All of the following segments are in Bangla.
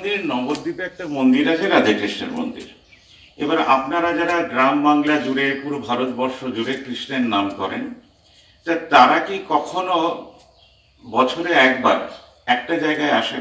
জলমন্দির নবদ্বীপে একটা মন্দির আছে, রাধে কৃষ্ণের মন্দির। এবার আপনারা যারা গ্রাম বাংলা জুড়ে পুরো ভারতবর্ষ জুড়ে কৃষ্ণের নাম করেন, তারা কি কখনো বছরে একবার একটা জায়গায় আসেন?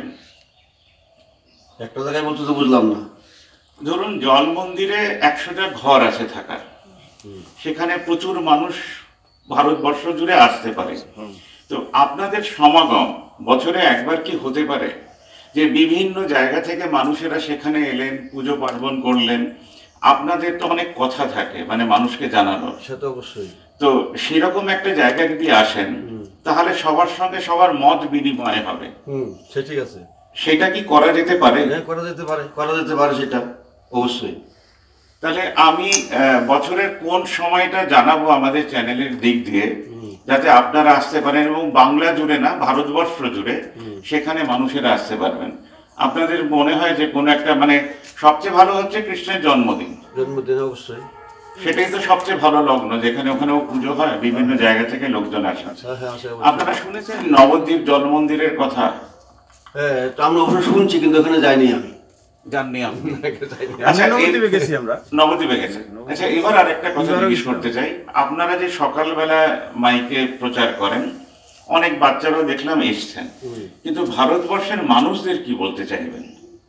একটা জায়গায় বলতে তো বুঝলাম না। ধরুন জল মন্দিরে 100টা ঘর আছে থাকার, সেখানে প্রচুর মানুষ ভারতবর্ষ জুড়ে আসতে পারে। তো আপনাদের সমাগম বছরে একবার কি হতে পারে যে বিভিন্ন জায়গা থেকে মানুষেরা সেখানে এলেন, পুজো পার্বণ করলেন? আপনাদের তো অনেক কথা থাকে মানে মানুষকে জানানোর, সেটা অবশ্যই। তো সেরকম একটা জায়গা যদি আসেন তাহলে সবার সঙ্গে সবার মত বিনিময় হবে। সে ঠিক আছে, সেটা কি করা যেতে পারে? করা যেতে পারে সেটা অবশ্যই। তাহলে আমি বছরের কোন সময়টা জানাবো আমাদের চ্যানেলের দিক দিয়ে, যাতে আপনারা আসতে পারেন এবং বাংলা জুড়ে না ভারতবর্ষ জুড়ে সেখানে মানুষেরা আসতে পারবেন। আপনাদের মনে হয় যে কোনো একটা মানে সবচেয়ে ভালো হচ্ছে কৃষ্ণের জন্মদিন, অবশ্যই সেটাই তো সবচেয়ে ভালো লগ্ন, যেখানে ওখানেও পুজো হয়, বিভিন্ন জায়গা থেকে লোকজন আসে। আপনারা শুনেছেন নবদ্বীপ জল মন্দিরের কথা? হ্যাঁ, আমরা অবশ্য শুনছি, কিন্তু ওখানে যাইনি আমি। জাননি আপনি? নবদ্বীপে গেছি আমরা। নবদ্বীপে গেছে। আচ্ছা, এবার আরেকটা কথা জিজ্ঞেস করতে চাই। আপনারা যে সকালবেলা মাইকে প্রচার করেন, অনেক বাচ্চারাও দেখলাম এসছেন, কিন্তু ভারতবর্ষের মানুষদের কি বলতে চাইবেন?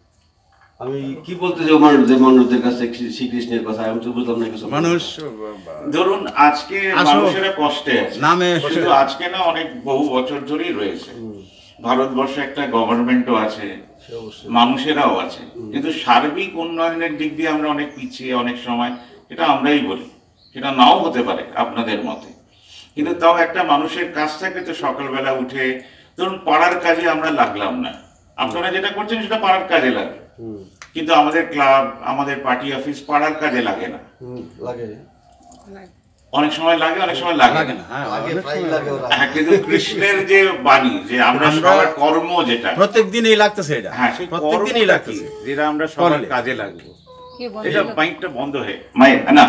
আমি কি বলতে চাই মানুষদের কাছে শ্রীকৃষ্ণের কথা? আমি তো বুঝলাম না কিছু। মানুষ ধরুন আজকে মানুষেরা কষ্টে আছে, শুধু আজকে না, অনেক বহু বছর ধরেই রয়েছে। ভারতবর্ষে একটা গভর্নমেন্টও আছে, মানুষেরাও আছে, কিন্তু সার্বিক উন্নয়নের দিক দিয়ে আমরা অনেক পিছিয়ে অনেক সময়, এটা আমরাই বলি, সেটা নাও হতে পারে আপনাদের মতে। কিন্তু তাও একটা মানুষের কাজ থাকে তো, সকালবেলা উঠে ধরুন পাড়ার কাজে আমরা লাগলাম না, আপনারা যেটা করছেন সেটা পাড়ার কাজে লাগে, কিন্তু আমাদের ক্লাব, আমাদের পার্টি অফিস পাড়ার কাজে লাগে না। লাগে, অনেক সময় লাগে, অনেক সময় লাগে না। হ্যাঁ, কিন্তু কৃষ্ণের যে বাণী, যে আমরা সবার কর্ম, যেটা প্রত্যেকদিনই লাগতেছে, এটা হ্যাঁ সেই প্রত্যেকদিনই লাগতেছে, যেটা আমরা সবার কাজে লাগবো। এটা মাইকটা বন্ধ হয়ে না,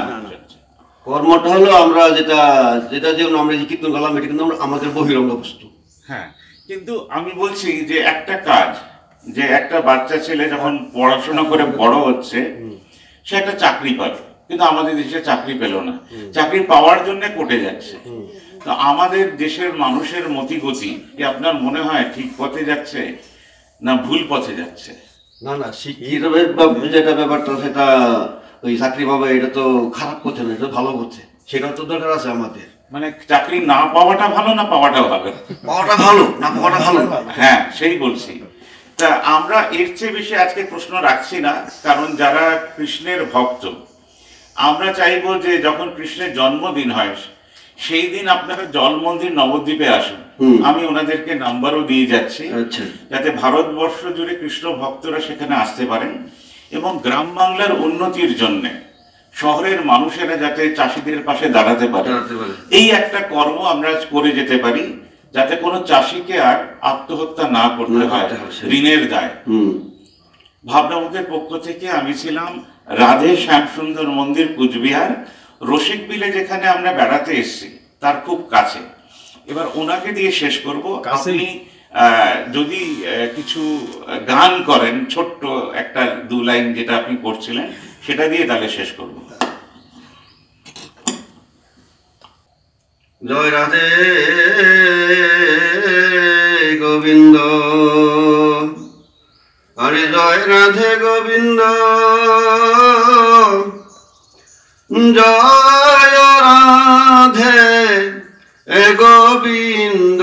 কর্মটা হলো আমরা যেটা যেমন আমরা যে কীর্তন করলাম, এটা কিন্তু আমাদের বহিরঙ্গ বস্তু। হ্যাঁ, কিন্তু আমি বলছি যে একটা কাজ, যে একটা বাচ্চা ছেলে যখন পড়াশোনা করে বড় হচ্ছে, সে একটা চাকরি পাবে, কিন্তু আমাদের দেশে চাকরি পেল না, চাকরি পাওয়ার জন্য কোর্টে যাচ্ছে। তো আমাদের দেশের মানুষের মতিগতি কি আপনার মনে হয় ঠিক পথে যাচ্ছে না ভুল পথে যাচ্ছে? না না, শিক্ষিত যেটা ব্যাপারটা, সেটা ওই চাকরি পাবে, এটা তো খারাপ পথে না, এটা ভালো পথে, সেটা তো দরকার আছে আমাদের। মানে চাকরি না পাওয়াটা ভালো না পাওয়াটা ভালো? পাওয়াটা ভালো না পাওয়াটা ভালো? হ্যাঁ, সেই বলছি। তা আমরা এর চেয়ে বেশি আজকে প্রশ্ন রাখছি না, কারণ যারা কৃষ্ণের ভক্ত, আমরা চাইবো যে যখন কৃষ্ণের জন্মদিন হয় সেই দিন আপনারা জল মন্দির নবদ্বীপে আসুন। আমি ওনাদেরকে নাম্বারও দিয়ে যাচ্ছি, যাতে ভারতবর্ষ জুড়ে কৃষ্ণ ভক্তরা সেখানে আসতে পারেন এবং গ্রাম বাংলার উন্নতির জন্য শহরের মানুষেরা যাতে চাষিদের পাশে দাঁড়াতে পারে, এই একটা কর্ম আমরা করে যেতে পারি, যাতে কোনো চাষিকে আর আত্মহত্যা না করতে হয় ঋণের দায়। ভাবনামুখের পক্ষ থেকে আমি ছিলাম রাধে শ্যামসুন্দর মন্দির, কুচবিহার রসিক বিলে, যেখানে আমরা বেড়াতে এসেছি তার খুব কাছে। এবার ওনাকে দিয়ে শেষ করব। আপনি যদি কিছু গান করেন, ছোট্ট একটা 2 লাইন যেটা আপনি করছিলেন, সেটা দিয়ে তাহলে শেষ করব। জয় রাধে গোবিন্দ, আরে জয় রাধে গোবিন্দ, জয় রাধে গোবিন্দ,